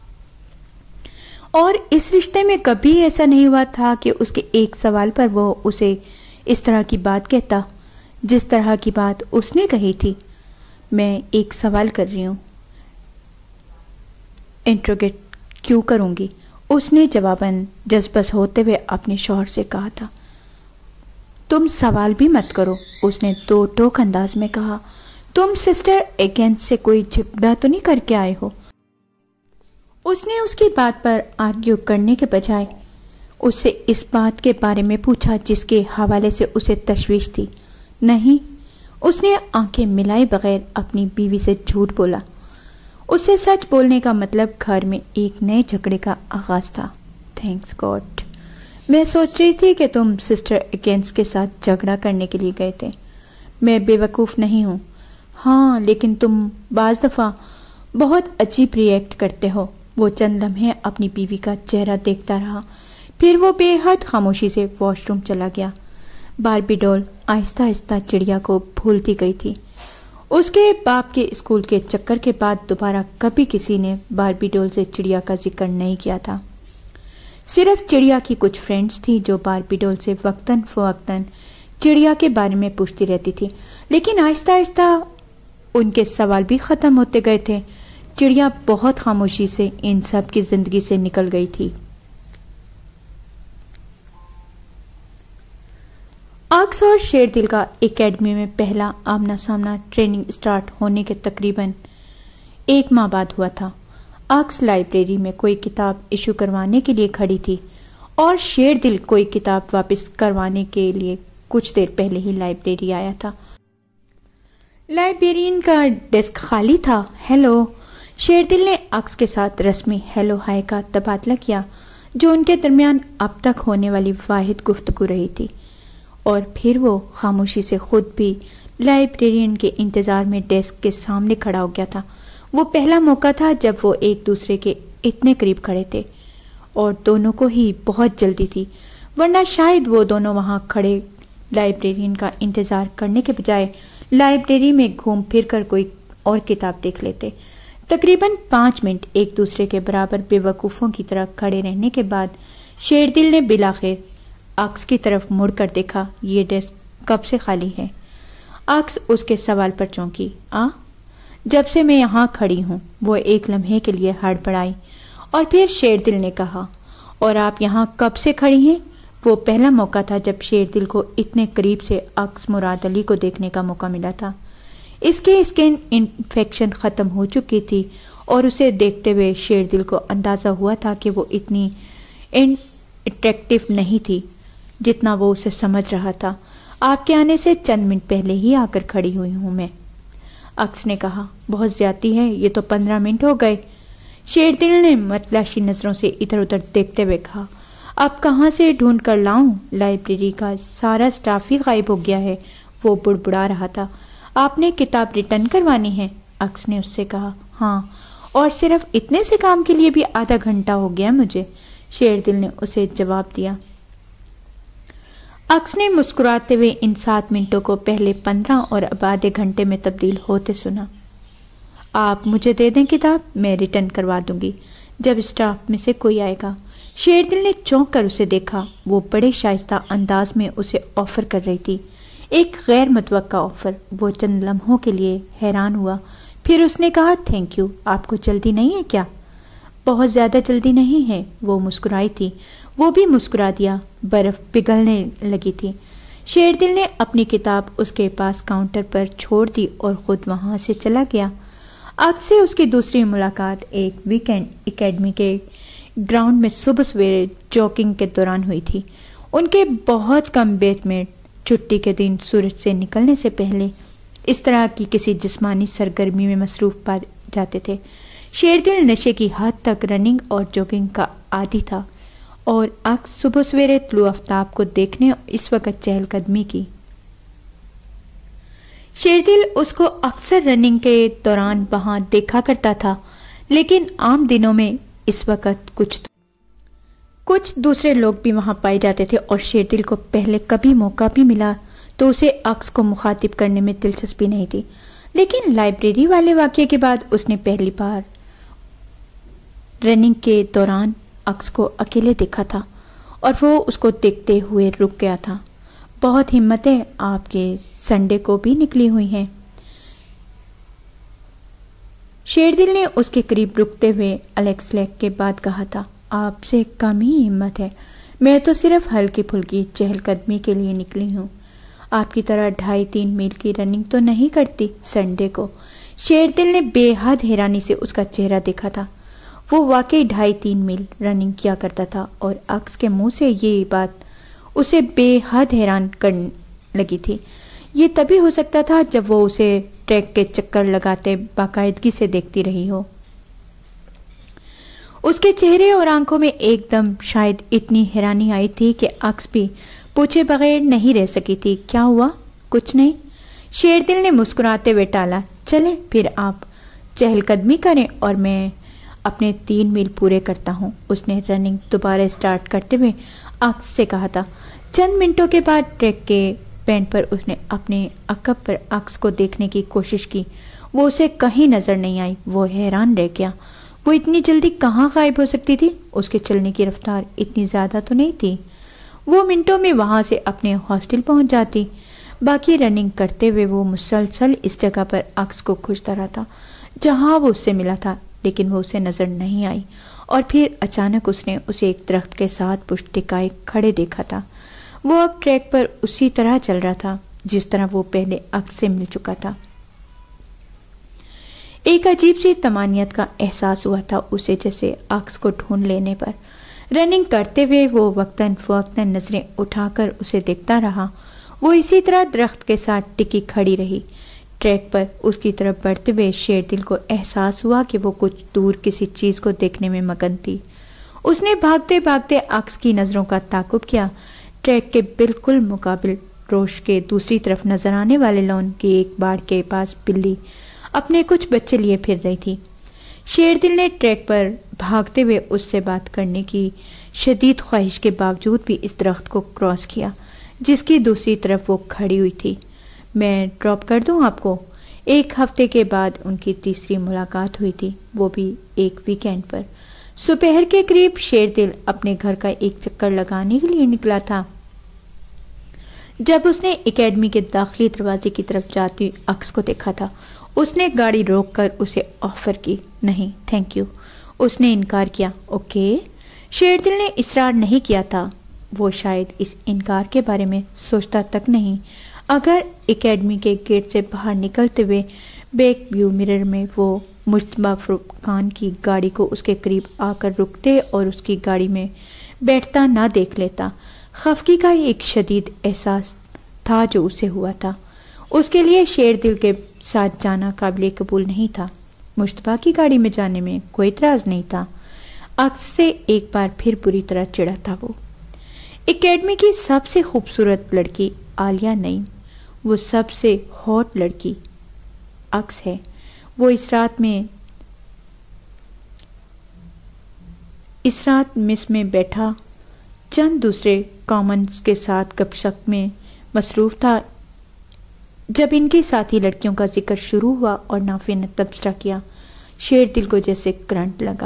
Speaker 1: اور اس رشتے میں کبھی ایسا نہیں ہوا تھا کہ اس کے ایک سوال پر وہ اسے اس طرح کی بات کہتا جس طرح کی بات اس نے کہی تھی۔ میں ایک سوال کر رہی ہوں، انٹروگیٹ کیوں کروں گی؟ اس نے جواباً جذبس ہوتے ہوئے اپنے شوہر سے کہا تھا۔ تم سوال بھی مت کرو، اس نے دو ٹوک انداز میں کہا۔ تم سسٹر اگینسٹ سے کوئی جھگڑا تو نہیں کر کے آئے ہو؟ اس نے اس کی بات پر آرگیو کرنے کے بجائے اس سے اس بات کے بارے میں پوچھا جس کے حوالے سے اسے تشویش تھی۔ نہیں، اس نے آنکھیں ملائے بغیر اپنی بیوی سے جھوٹ بولا۔ اس سے سچ بولنے کا مطلب گھر میں ایک نئے جھگڑے کا آغاز تھا۔ تھینکس گاڈ، میں سوچ رہی تھی کہ تم سسٹر اگینسٹ کے ساتھ جھگڑا کرنے کے لیے گئے تھے۔ میں بے وقوف نہیں ہوں۔ ہاں، لیکن تم بعض دفعہ بہت عجیب ری ایکٹ کرتے ہو۔ وہ چند لمحے اپنی بیوی کا چہرہ دیکھتا رہا، پھر وہ بے حد خاموشی سے واش روم چلا گیا۔ باربی ڈول آہستہ آہستہ چڑیا کو بھولتی گئی تھی۔ اس کے باپ کے اسکول کے چکر کے بعد دوبارہ کبھی کسی نے باربی ڈول سے چڑیا کا ذکر نہیں کیا تھا۔ صرف چڑیا کی کچھ فرینڈز تھی جو باربی ڈول سے وقتاً فوقتاً چڑیا کے بارے میں پوچھتی رہتی تھی، لیکن آہستہ آہستہ ان کے سوال بھی ختم ہوتے گئے تھے۔ چڑیا بہت خاموشی سے ان سب کی زندگی سے نکل گئی تھی۔ آکس اور شیر دل کا اکیڈمی میں پہلا آمنا سامنا ٹریننگ سٹارٹ ہونے کے تقریباً ایک ماہ بعد ہوا تھا۔ آکس لائبریری میں کوئی کتاب ایشو کروانے کے لیے کھڑی تھی اور شیر دل کوئی کتاب واپس کروانے کے لیے کچھ دیر پہلے ہی لائبریری آیا تھا۔ لائبریرین کا ڈیسک خالی تھا۔ ہیلو، شیر دل نے آکس کے ساتھ رسمی ہیلو ہائی کا تبادلہ کیا جو ان کے درمیان اب تک ہونے والی واحد گفتگو رہی تھی، اور پھر وہ خاموشی سے خود بھی لائبریرین کے انتظار میں ڈیسک کے سامنے کھڑا ہو گیا تھا۔ وہ پہلا موقع تھا جب وہ ایک دوسرے کے اتنے قریب کھڑے تھے، اور دونوں کو ہی بہت جلدی تھی، ورنہ شاید وہ دونوں وہاں کھڑے لائبریرین کا انتظار کرنے کے بجائے لائبریری میں گھوم پھر کر کوئی اور کتاب دیکھ لیتے۔ تقریباً پانچ منٹ ایک دوسرے کے برابر بے وقوفوں کی طرح کھڑے رہنے کے بعد شیر دل نے بلاخر آکس کی طرف مڑ کر دیکھا۔ یہ ڈیسک کب سے خالی ہے؟ آکس اس کے سوال پر چونکی۔ آ جب سے میں یہاں کھڑی ہوں، وہ ایک لمحے کے لیے ہڑبڑائی، اور پھر شیر دل نے کہا، اور آپ یہاں کب سے کھڑی ہیں؟ وہ پہلا موقع تھا جب شیر دل کو اتنے قریب سے آکس مراد علی کو دیکھنے کا موقع ملا تھا۔ اس کی اسکن انفیکشن ختم ہو چکی تھی اور اسے دیکھتے ہوئے شیر دل کو اندازہ ہوا تھا کہ وہ اتنی اٹریکٹیو نہیں تھی جتنا وہ اسے سمجھ رہا تھا۔ آپ کے آنے سے چند منٹ پہلے ہی آ کر کھڑی ہوئی ہوں میں، آکس نے کہا۔ بہت زیادتی ہے، یہ تو پندرہ منٹ ہو گئے۔ شیر دل نے متلاشی نظروں سے ادھر ادھر دیکھتے ہوئے کہا۔ اب کہاں سے ڈھونڈ کر لاؤں؟ لائبریری کا سارا سٹاف ہی غائب ہو گیا ہے، وہ بڑبڑا رہا تھا۔ آپ نے کتاب ریٹرن کروانی ہے؟ آکس نے اس سے کہا۔ ہاں، اور صرف اتنے سے کام کے لیے بھی آدھا گھنٹہ ہو گیا مجھے، شیر دل نے اسے جواب دیا۔ آکس نے مسکراتے ہوئے ان سات منٹوں کو پہلے پندرہ اور اب آدھے گھنٹے میں تبدیل ہوتے سنا۔ آپ مجھے دے دیں کتاب، میں ریٹرن کروا دوں گی جب اسٹاف میں سے کوئی آئے گا۔ شیر دل نے چونک کر اسے دیکھا۔ وہ بڑے شائستہ انداز میں اسے آفر کر رہی تھی، ایک غیر متوقع آفر۔ وہ چند لمحوں کے لیے حیران ہوا، پھر اس نے کہا، تھینک یو، آپ کو جلدی نہیں ہے کیا؟ بہت زیادہ جلدی نہیں ہے۔ وہ مسکرائی تھی، وہ بھی مسکرا دیا۔ برف پگھلنے لگی تھی۔ شیردل نے اپنی کتاب اس کے پاس کاؤنٹر پر چھوڑ دی اور خود وہاں سے چلا گیا۔ اب سے اس کی دوسری ملاقات ایک ویکینڈ اکیڈمی کے گراؤنڈ میں صبح سویرے جاگنگ کے دوران ہوئی تھی۔ ان کے بہت کم بیچ میں چھٹی کے دن سورج سے نکلنے سے پہلے اس طرح کی کسی جسمانی سرگرمی میں مصروف پا جاتے تھے۔ شیردل نشے کی حد تک رننگ اور جاگنگ کا عادی تھا اور اکثر صبح سویرے طلوع آفتاب کو دیکھنے اس وقت چہل قدمی کی۔ شیردل اس کو اکثر رننگ کے دوران وہاں دیکھا کرتا تھا، لیکن عام دنوں میں اس وقت کچھ کچھ دوسرے لوگ بھی وہاں پائے جاتے تھے اور شیردل کو پہلے کبھی موقع بھی ملا تو اسے اکس کو مخاطب کرنے میں دلچسپی نہیں تھی، لیکن لائبریری والے واقعے کے بعد اس نے پہلی بار رننگ کے دوران اکس کو اکیلے دیکھا تھا اور وہ اس کو دیکھتے ہوئے رک گیا تھا۔ بہت ہمتیں آپ کے سنڈے کو بھی نکلی ہوئی ہیں۔ شیردل نے اس کے قریب رکتے ہوئے الیکس لیک کے بعد کہا تھا، آپ سے کم ہی ہمت ہے، میں تو صرف ہلکی پھلکی چہل قدمی کے لیے نکلی ہوں، آپ کی طرح ڈھائی تین میل کی رننگ تو نہیں کرتی سنڈے کو۔ شیردل نے بے حد حیرانی سے اس کا چہرہ دیکھا تھا۔ وہ واقعی ڈھائی تین میل رننگ کیا کرتا تھا اور اکس کے منہ سے یہ بات اسے بے حد حیران کرنے لگی تھی۔ یہ تبھی ہو سکتا تھا جب وہ اسے ٹریک کے چکر لگاتے باقاعدگی سے دیکھتی رہی ہو۔ اس کے چہرے اور آنکھوں میں ایک دم شاید اتنی حیرانی آئی تھی کہ اکس بھی پوچھے بغیر نہیں رہ سکی تھی۔ کیا ہوا؟ کچھ نہیں، شیردل نے مسکراتے ہوئے ٹالا۔ چلیں پھر آپ چہل قدمی کریں اور میں اپنے تین میل پورے کرتا ہوں۔ اس نے رننگ دوبارہ اسٹارٹ کرتے ہوئے اکس سے کہا تھا۔ چند منٹوں کے بعد ٹریک کے پینٹ پر اس نے اپنے عقب پر اکس کو دیکھنے کی کوشش کی۔ وہ اسے کہیں نظر نہیں آئی۔ وہ حیران رہ گیا، وہ اتنی جلدی کہاں غائب ہو سکتی تھی؟ اس کے چلنے کی رفتار اتنی زیادہ تو نہیں تھی، وہ منٹوں میں وہاں سے اپنے ہاسٹل پہنچ جاتی۔ باقی رننگ کرتے ہوئے وہ مسلسل اس جگہ پر اکس کو کھوجتا رہا تھا جہاں وہ اس سے ملا تھا، لیکن وہ اسے نظر نہیں آئی۔ اور پھر اچانک اس نے اسے ایک درخت کے ساتھ پشت ٹکائے کھڑے دیکھا تھا۔ وہ اب ٹریک پر اسی طرح چل رہا تھا جس طرح وہ پہلے اکس سے مل چکا تھا۔ ایک عجیب سی طمانینت کا احساس ہوا تھا اسے، جیسے اکس کو ڈھونڈ لینے پر۔ رننگ کرتے ہوئے وہ وقتاً فوقتاً نظریں اٹھا کر اسے دیکھتا رہا۔ وہ اسی طرح درخت کے ساتھ ٹکی کھڑی رہی۔ ٹریک پر اس کی طرف بڑھتے ہوئے شیردل کو احساس ہوا کہ وہ کچھ دور کسی چیز کو دیکھنے میں مگن تھی۔ اس نے بھاگتے بھاگتے اکس کی نظروں کا تعاقب کیا۔ ٹریک کے بالکل مقابل روش کے دوسری طرف نظر آنے والے لون کی ایک باڑ کے پاس بلی اپنے کچھ بچے لیے پھر رہی تھی۔ شیردل نے ٹریک پر بھاگتے ہوئے اس سے بات کرنے کی شدید خواہش کے باوجود بھی اس درخت کو کراس کیا جس کی دوسری طرف وہ کھڑی ہوئی تھی۔ میں ڈراپ کر دوں آپ کو؟ ایک ہفتے کے بعد ان کی تیسری ملاقات ہوئی تھی، وہ بھی ایک ویکینڈ پر۔ دوپہر کے قریب شیردل اپنے گھر کا ایک چکر لگانے کے لیے نکلا تھا جب اس نے اکیڈمی کے داخلی دروازے کی طرف جاتی اکس کو دیکھا تھا۔ اس نے گاڑی روک کر اسے آفر کی۔ نہیں تھینک یو، اس نے انکار کیا۔ اوکے، شیردل نے اصرار نہیں کیا تھا۔ وہ شاید اس انکار کے بارے میں سوچتا تک نہیں اگر اکیڈمی کے گیٹ سے باہر نکلتے ہوئے بیک ویو مرر میں وہ مجتبیٰ فرقان کی گاڑی کو اس کے قریب آ کر رکتے اور اس کی گاڑی میں بیٹھتا نہ دیکھ لیتا۔ خفگی کا ایک شدید احساس تھا جو اسے ہوا تھا۔ اس کے لیے شیردل کے ساتھ جانا قابل قبول نہیں تھا۔ مجتبیٰ کی گاڑی میں جانے میں کوئی اعتراض نہیں تھا۔ اکس سے ایک بار پھر بری طرح چڑھا تھا وہ۔ اکیڈمی کی سب سے خوبصورت لڑکی عالیہ نعیم، وہ سب سے ہاٹ لڑکی اکس ہے۔ وہ اس رات میں اس رات مس میں بیٹھا چند دوسرے کامنز کے ساتھ گپ شپ میں مصروف تھا جب ان کی ساتھی لڑکیوں کا ذکر شروع ہوا اور نافع نے تبصرہ کیا۔ شیردل کو جیسے کرنٹ لگا،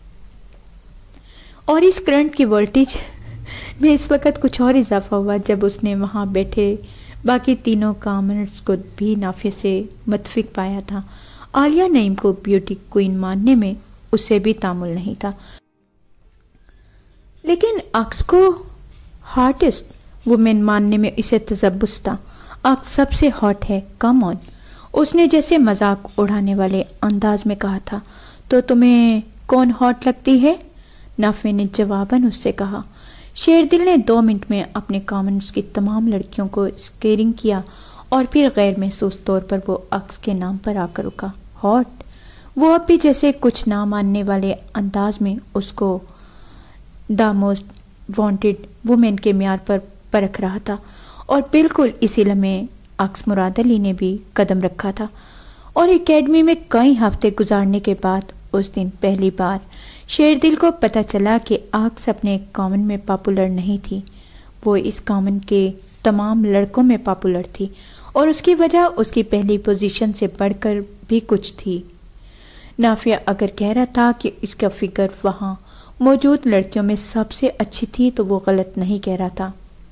Speaker 1: اور اس کرنٹ کی وولٹیج میں اس وقت کچھ اور اضافہ ہوا جب اس نے وہاں بیٹھے باقی تینوں کامنرز کو بھی نافع سے متفق پایا تھا۔ عالیہ نعیم کو بیوٹی کوئن ماننے میں اسے بھی تعامل نہیں تھا۔ لیکن عکس کو ہاٹسٹ وومن ماننے میں اسے تذبذب تھا۔ عکس سب سے ہاٹ ہے، کم آن، اس نے جیسے مذاق اڑانے والے انداز میں کہا تھا۔ تو تمہیں کون ہاٹ لگتی ہے؟ نافع نے جواباً اس سے کہا۔ شیردل نے دو منٹ میں اپنے کامنٹس کی تمام لڑکیوں کو اسکیرنگ کیا اور پھر غیر محسوس طور پر وہ عکس کے نام پر آ کر رکا۔ ہاٹ؟ وہ اب بھی جیسے کچھ نہ ماننے والے انداز میں اس کو دا موسٹ وانٹڈ وومن کے معیار پر پرکھ رہا تھا، اور بالکل اسی لمحے عکس مراد علی نے بھی قدم رکھا تھا، اور اکیڈمی میں کئی ہفتے گزارنے کے بعد اس دن پہلی بار شیردل کو پتہ چلا کہ عکس اپنے کامن میں پاپولر نہیں تھی، وہ اس کامن کے تمام لڑکوں میں پاپولر تھی، اور اس کی وجہ اس کی پہلی پوزیشن سے بڑھ کر بھی کچھ تھی۔ نافع اگر کہہ رہا تھا کہ اس کا فگر وہاں موجود لڑکیوں میں سب سے اچھی تھی تو وہ غلط نہیں کہہ رہا تھا۔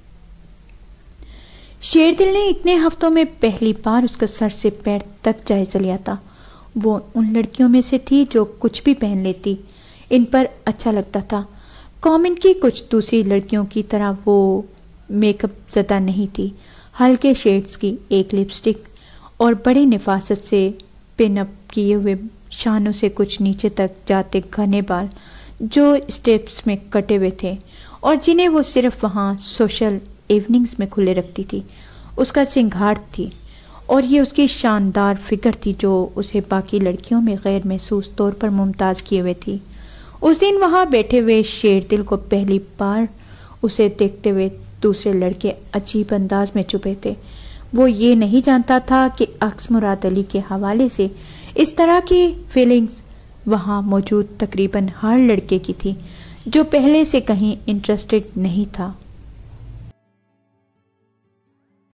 Speaker 1: شیردل نے اتنے ہفتوں میں پہلی بار اس کا سر سے پیر تک جائزہ لیا تھا۔ وہ ان لڑکیوں میں سے تھی جو کچھ بھی پہن لیتی، ان پر اچھا لگتا تھا۔ کامن کی کچھ دوسری لڑکیوں کی طرح وہ میک اپ زدہ نہیں تھی، ہلکے شیڈز کی ایک لپسٹک اور بڑی نفاست سے پن اپ کیے ہوئے شانوں سے کچھ نیچے تک جاتے گھنے بال جو اسٹیپس میں کٹے ہوئے تھے، اور جنہیں وہ صرف وہاں سوشل ایوننگز میں کھلے رکھتی تھی، اس کا سنگھار تھی، اور یہ اس کی شاندار فگر تھی جو اسے باقی لڑکیوں میں غیر محسوس طور پر ممتاز کیے ہوئے تھی۔ اس دن وہاں بیٹھے ہوئے شیردل کو پہلی بار اسے دیکھتے ہوئے دوسرے لڑکے عجیب انداز میں چپے تھے۔ وہ یہ نہیں جانتا تھا کہ عکس مراد علی کے حوالے سے اس طرح کی فیلنگز وہاں موجود تقریباً ہر لڑکے کی تھی جو پہلے سے کہیں انٹرسٹڈ نہیں تھا۔